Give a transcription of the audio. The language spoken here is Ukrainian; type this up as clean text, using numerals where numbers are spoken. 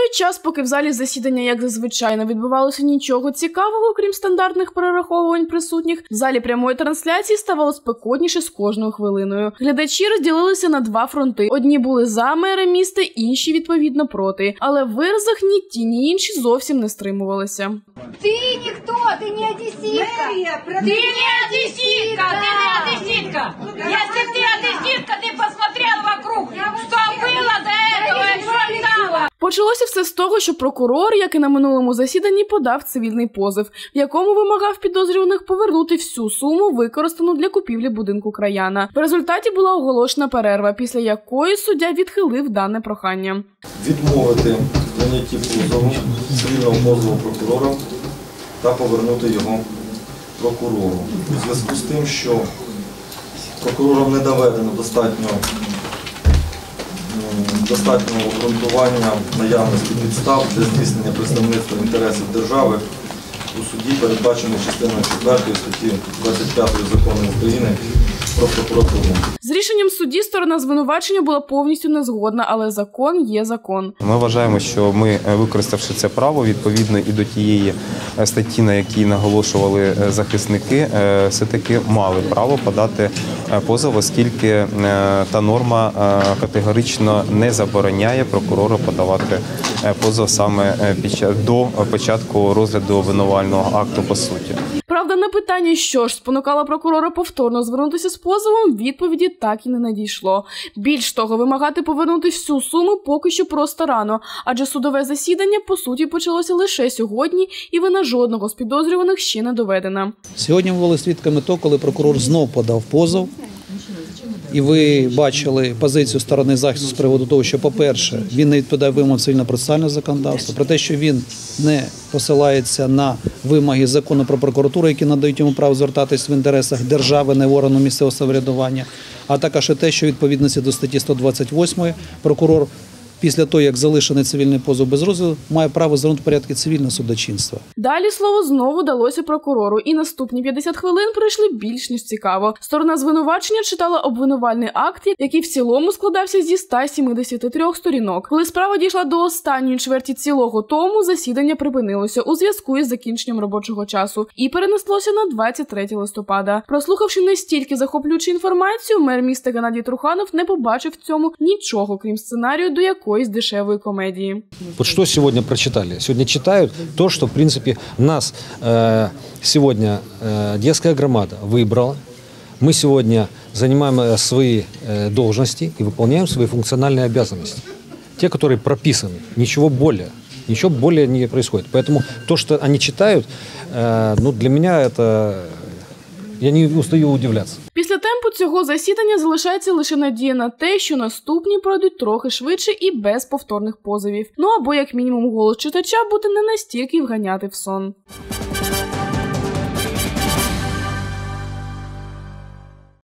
той час, поки в залі засідання, як зазвичай, не відбувалося нічого цікавого, крім стандартних перераховувань присутніх, в залі прямої трансляції ставало спекотніше з кожною хвилиною. Глядачі розділилися на два фронти. Одні були за мера міста, інші, відповідно, проти. Але в виразах ні ті, ні інші зовсім не стримувалися. Ти ніхто, ти не одеситка. Ты не одесситка, ты не одесситка. Если ты одесситка, ты посмотрел вокруг, что было до этого и что стало. Почалося все з того, що прокурор, як і на минулому засіданні, подав цивільний позов, в якому вимагав підозрюваних повернути всю суму, використану для купівлі будинку краяна. В результаті була оголошена перерва, після якої суддя відхилив дане прохання. Відмовити в прийнятті позову, цивільного позову прокурора та повернути його прокурору. У зв'язку з тим, що прокурором не доведено достатнього обґрунтування наявності підстав для здійснення представництва інтересів держави у суді, передбаченої частиною 4 статті 25 Закону України про прокуратуру. З рішенням судді сторона звинувачення була повністю не згодна, але закон є закон. Ми вважаємо, що ми, використавши це право, відповідно і до тієї статті, на якій наголошували захисники, все-таки мали право подати позов, оскільки та норма категорично не забороняє прокурору подавати позов саме до початку розгляду обвинувального акту по суті. Правда, на питання, що ж спонукало прокурора повторно звернутися з позовом, відповіді так і не надійшло. Більш того, вимагати повернути всю суму поки що просто рано, адже судове засідання, по суті, почалося лише сьогодні, і вина жодного з підозрюваних ще не доведена. Сьогодні ми були свідками того, коли прокурор знов подав позов. І ви бачили позицію сторони захисту з приводу того, що, по-перше, він не відповідає вимогам цивільно-процесуального законодавства, про те, що він не посилається на вимоги закону про прокуратуру, які надають йому право звертатись в інтересах держави, не в органу місцевого самоврядування, а також і те, що відповідності до статті 128 прокурор після того, як залишений цивільний позов без розгляду, має право звернути порядки цивільного судочинства. Далі слово знову далося прокурору, і наступні 50 хвилин пройшли більш ніж цікаво. Сторона звинувачення читала обвинувальний акт, який в цілому складався зі 173 сторінок. Коли справа дійшла до останньої чверті цілого тому, засідання припинилося у зв'язку із закінченням робочого часу і перенеслося на 23 листопада. Прослухавши настільки захоплюючу інформацію, мер міста Геннадій Труханов не побачив в цьому нічого, крім сценарію до якого из дешевой комедии. Вот что сегодня прочитали? Сегодня читают то, что, в принципе, нас сегодня Одесская громада выбрала. Мы сегодня занимаем свои должности и выполняем свои функциональные обязанности. Те, которые прописаны. Ничего более не происходит. Поэтому то, что они читают, ну, для меня это... Я не устаю удивлятися. Після темпу цього засідання залишається лише надія на те, що наступні пройдуть трохи швидше і без повторних позовів. Ну або, як мінімум, голос читача буде не настільки вганяти в сон.